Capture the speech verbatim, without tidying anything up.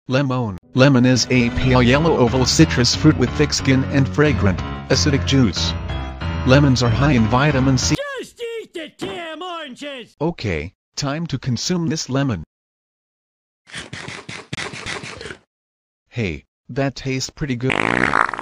Lemon. Lemon is a pale yellow oval citrus fruit with thick skin and fragrant, acidic juice. Lemons are high in vitamin C. Just eat the damn oranges! Okay, time to consume this lemon. Hey, that tastes pretty good.